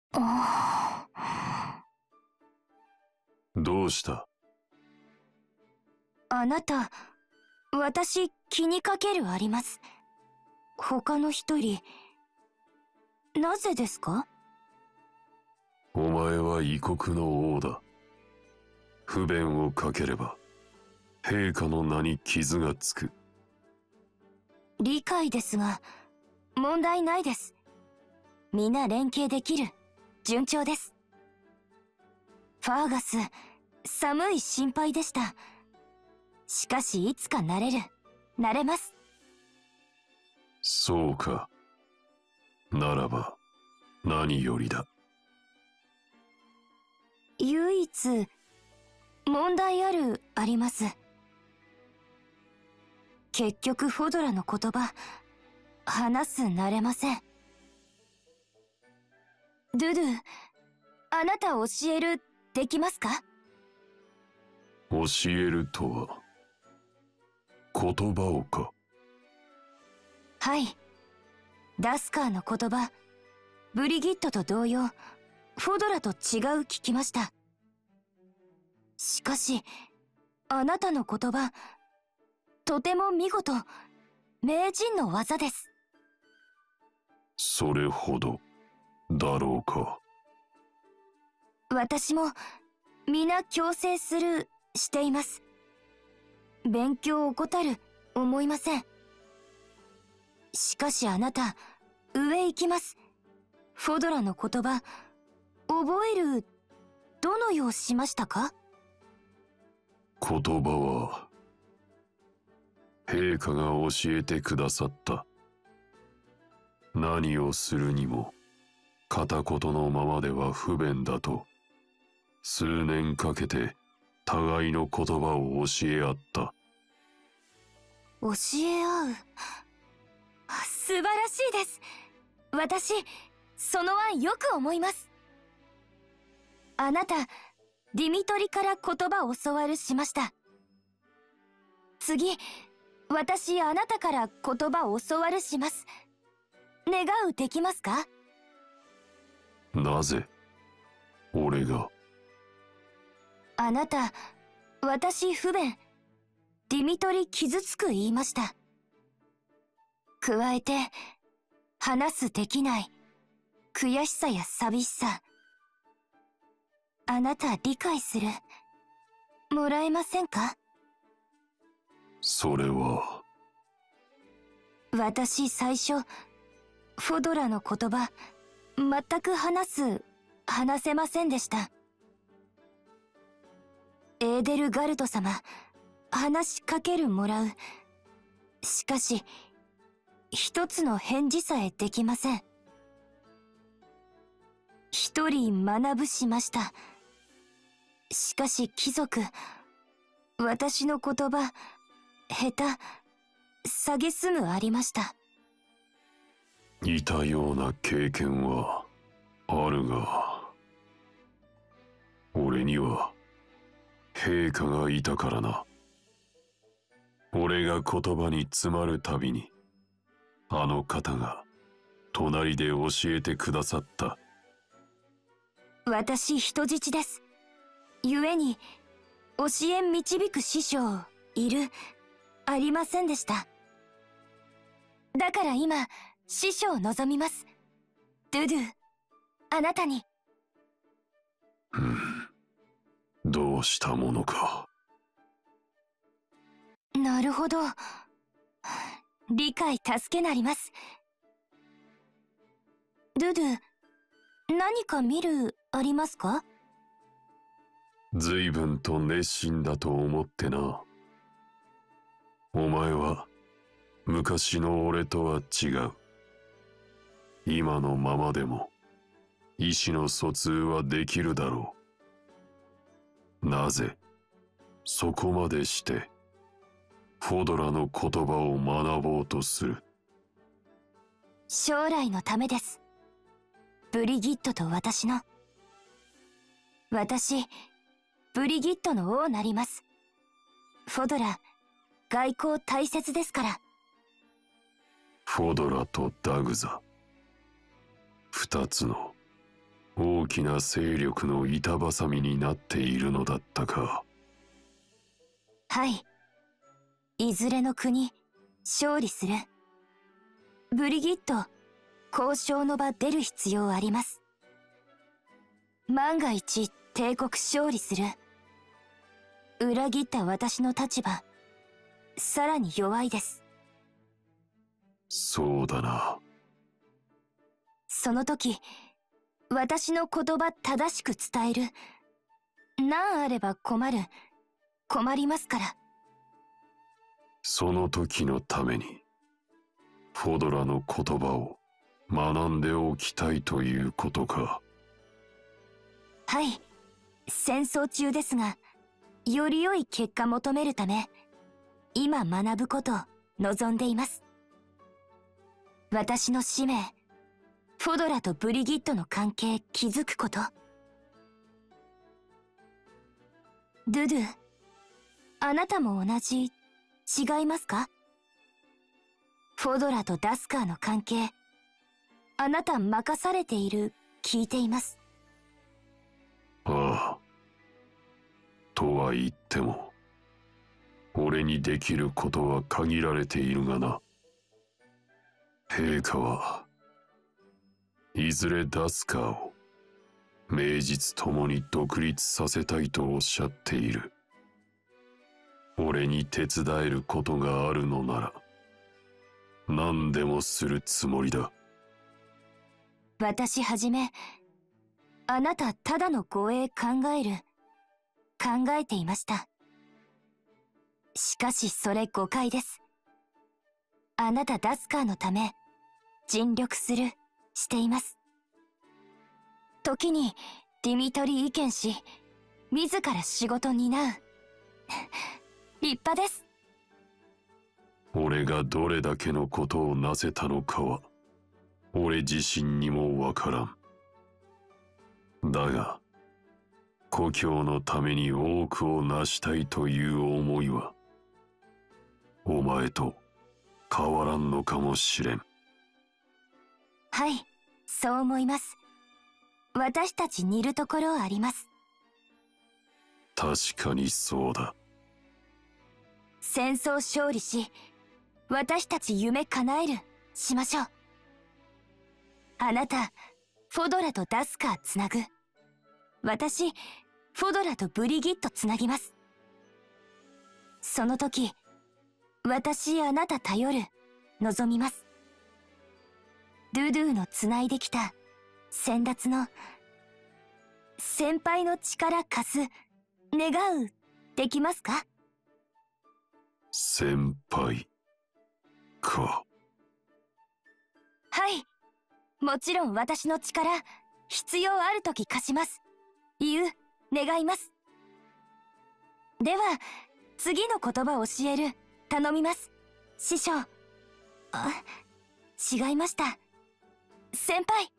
どうした？ あなた、私気にかけるあります。他の一人、なぜですか？ お前は異国の王だ。不便をかければ陛下の名に傷がつく。 理解ですが、問題ないです。皆連携できる。順調です。ファーガス、寒い心配でした。しかしいつかなれます。 そうか。ならば何よりだ。 唯一問題あります。結局フォドラの言葉慣れません。ドゥドゥ、あなた教えるできますか？ 教えるとは言葉をか？ はい。ダスカーの言葉、ブリギットと同様、フォドラと違う聞きました。しかし、あなたの言葉、とても見事、名人の技です。 それほどだろうか。 私も皆強制しています。勉強を怠る思いません。しかしあなた、上行きます。フォドラの言葉、覚える、どのようしましたか？ 言葉は陛下が教えてくださった。何をするにも片言のままでは不便だと、数年かけて互いの言葉を教え合った。 教え合う。素晴らしいです。私、その案よく思います。あなた、ディミトリから言葉を教わるしました。次、私あなたから言葉を教わるします。願うできますか？ なぜ俺が？ あなた、私不便、ディミトリ傷つく言いました。加えて、話できない、悔しさや寂しさ。あなた理解もらえませんか？ それは。 私最初、フォドラの言葉、全く話せませんでした。エーデルガルト様、話しかけもらう。しかし、一つの返事さえできません。一人学ぶしました。しかし貴族、私の言葉、下手、蔑むありました。 似たような経験はあるが、俺には陛下がいたからな。俺が言葉に詰まるたびに、あの方が隣で教えてくださった。 私人質です。故に、教え導く師匠、ありませんでした。だから今、師匠を望みます。ドゥドゥ、あなたに。 どうしたものか。 なるほど。理解助けなります。ドゥドゥ、何かありますか？ 随分と熱心だと思ってな。お前は昔の俺とは違う。今のままでも意思の疎通はできるだろう。なぜそこまでしてフォドラの言葉を学ぼうとする？ 将来のためです。ブリギットと私の。私、ブリギットの王なります。フォドラ、外交大切ですから。 フォドラとダグザ、二つの王大きな勢力の板挟みになっているのだったか。 はい。いずれの国、勝利する。ブリギット、交渉の場出る必要あります。万が一、帝国勝利する。裏切った私の立場、さらに弱いです。 そうだな。 その時、私の言葉正しく伝える。何あれば困りますから。 その時のために、フォドラの言葉を学んでおきたいということか。 はい。戦争中ですが、より良い結果求めるため、今学ぶことを望んでいます。私の使命、フォドラとブリギットの関係築くこと。ドゥドゥ、あなたも同じ、違いますか？フォドラとダスカーの関係、あなた任されている、聞いています。 ああ。とは言っても、俺にできることは限られているがな。陛下はいずれダスカーを名実ともに独立させたいとおっしゃっている。俺に手伝えることがあるのなら何でもするつもりだ。 私はじめ、あなたただの護衛考えていました。しかしそれ誤解です。あなたダスカーのため尽力しています。時にディミトリ意見し、自ら仕事担う。立派です。 俺がどれだけのことをなせたのかは俺自身にもわからん。だが故郷のために多くを成したいという思いはお前と変わらんのかもしれん。 はい、そう思います。私たち似るところはあります。 確かにそうだ。 戦争勝利し、私たち夢叶える、しましょう。あなた、フォドラとダスカーつなぐ。私、フォドラとブリギットつなぎます。その時、私あなた頼る、望みます。ドゥドゥのつないできた、先達の、先輩の力貸す、願う、できますか？ 先輩か。 はい。もちろん私の力、必要あるとき貸します。願います。では、次の言葉を教える、頼みます。師匠。違いました。先輩。